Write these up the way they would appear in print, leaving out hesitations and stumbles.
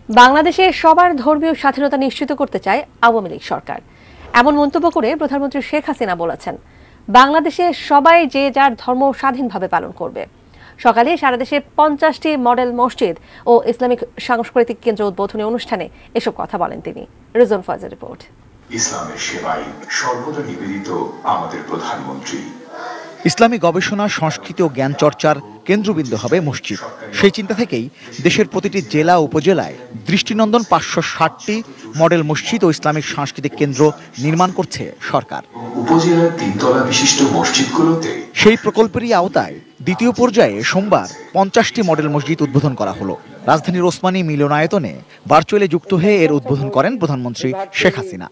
বাংলাদেশে সবার ধর্মীয় স্বাধীনতা নিশ্চিত করতে চায় আওয়ামী লীগ সরকার। এমন মন্তব্য করে প্রধানমন্ত্রী শেখ হাসিনা বলেছেন, বাংলাদেশে সবাই যে যার ধর্ম স্বাধীনভাবে পালন করবে। সকালে সারা দেশে 50টি মডেল মসজিদ ও ইসলামিক সাংস্কৃতিক কেন্দ্র উদ্বোধনী অনুষ্ঠানে এসব কথা বলেন তিনি। রিজন ফয়েজের রিপোর্ট। ইসলামের সেবায় সর্বদা নিবেদিত আমাদের প্রধানমন্ত্রী। ইসলামী গবেষণা, সংস্কৃতি ও জ্ঞান চর্চার কেন্দ্রবিন্দু হবে মসজিদ। সেই চিন্তা থেকেই দেশের প্রতিটি জেলা উপজেলায় দৃষ্টিনন্দন 560টি মডেল মসজিদ ও ইসলামিক সাংস্কৃতিক কেন্দ্র নির্মাণ করছে সরকার। উপজেলার 3 তলা বিশিষ্ট মসজিদগুলোতে সেই প্রকল্পেরই আওতায় দ্বিতীয় পর্যায়ে সোমবার 50টি মডেল মসজিদ উদ্বোধন করা হলো। রাজধানীর ওসমানী মিলনায়তনে ভার্চুয়ালি যুক্ত হয়ে এর উদ্বোধন করেন প্রধানমন্ত্রী শেখ হাসিনা।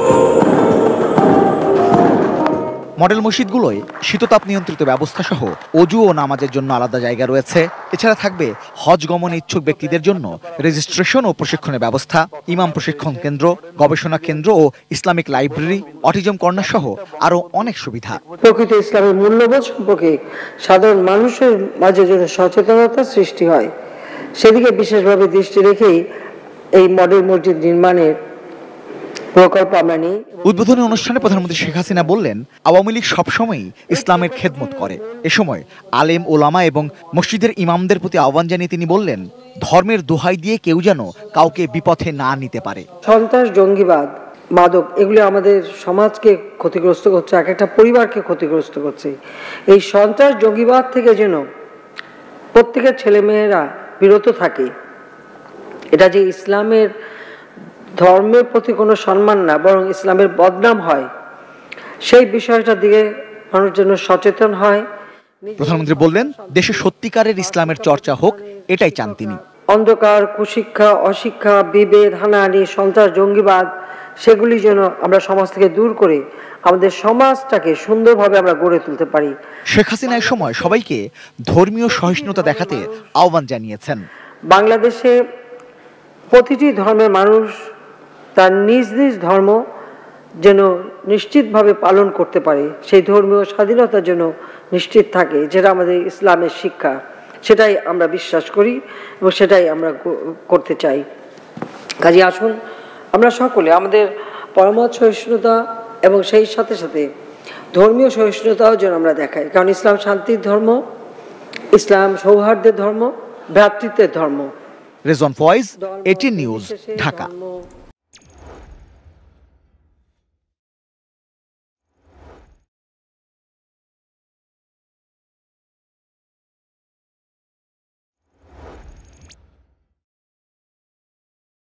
মডেল মসজিদগুলোয় শীততাপ নিয়ন্ত্রিত ব্যবস্থা সহ অজু ও নামাজের জন্য আলাদা জায়গা রয়েছে। এছাড়া থাকবে হজ গমনে ইচ্ছুক ব্যক্তিদের জন্য রেজিস্ট্রেশন ও প্রশিক্ষণের ব্যবস্থা, ইমাম প্রশিক্ষণ কেন্দ্র, গবেষণা কেন্দ্র ও ইসলামিক লাইব্রেরি, অটিজম কর্নার সহ আরো অনেক সুবিধা। প্রকৃত ইসলামের মূল্যবোধ সম্পর্কে সাধারণ মানুষের মাঝে যেন সচেতনতা সৃষ্টি হয়, সেদিকে বিশেষভাবে দৃষ্টি রেখেই এই মডেল মসজিদ নির্মাণের প্রকল্প আমরা নিই। উদ্বোধনী অনুষ্ঠানে প্রধানমন্ত্রী শেখ হাসিনা বললেন, আওয়ামী লীগ সবসময়ই ইসলামের খেদমত করে। এ সময় আলেম, ওলামা এবং মসজিদের ইমামদের প্রতি আহ্বান জানিয়ে তিনি বললেন, ধর্মের দোহাই দিয়ে কেউ যেন কাউকে বিপথে না নিতে পারে। সন্ত্রাস, জঙ্গিবাদ, মাদক এগুলো আমাদের সমাজকে ক্ষতিগ্রস্ত করছে, এক একটা পরিবারকে ক্ষতিগ্রস্ত করছে। এই সন্ত্রাস, জঙ্গিবাদ থেকে যেন প্রত্যেকের ছেলেমেয়েরা বিরত থাকে। এটা যে ইসলামের ধর্মের প্রতি কোনো সম্মান না, বরং ইসলামের বদনাম হয়, সেই বিষয়টার দিকে মানুষ যেন সচেতন হয়। প্রধানমন্ত্রী বললেন, দেশে সত্যিকারের ইসলামের চর্চা হোক, এটাই চান তিনি। অন্ধকার, কুশিক্ষা, অশিক্ষা, বিভেদ, হানাহানি, সন্ত্রাস, জঙ্গিবাদ সেগুলি যেন আমরা সমাজ থেকে দূর করে আমাদের সমাজটাকে সুন্দরভাবে আমরা গড়ে তুলতে পারি। শেখ হাসিনা এই সময় সবাইকে ধর্মীয় সহিষ্ণুতা দেখাতে আহ্বান জানিয়েছেন। বাংলাদেশে প্রতিটি ধর্মের মানুষ তার নিজ নিজ ধর্ম যেন নিশ্চিতভাবে পালন করতে পারে, সেই ধর্মীয় স্বাধীনতা যেন নিশ্চিত থাকে, যেটা আমাদের ইসলামের শিক্ষা। সেটাই আমরা বিশ্বাস করি এবং সেটাই আমরা করতে চাই। কাজে আসুন আমরা সকলে আমাদের পরমত সহিষ্ণুতা এবং সেই সাথে সাথে ধর্মীয় সহিষ্ণুতাও যেন আমরা দেখাই, কারণ ইসলাম শান্তির ধর্ম, ইসলাম সৌহার্দ্যের ধর্ম, ভ্রাতৃত্বের ধর্ম। Rezon Foyez, ATN news, Dhaka.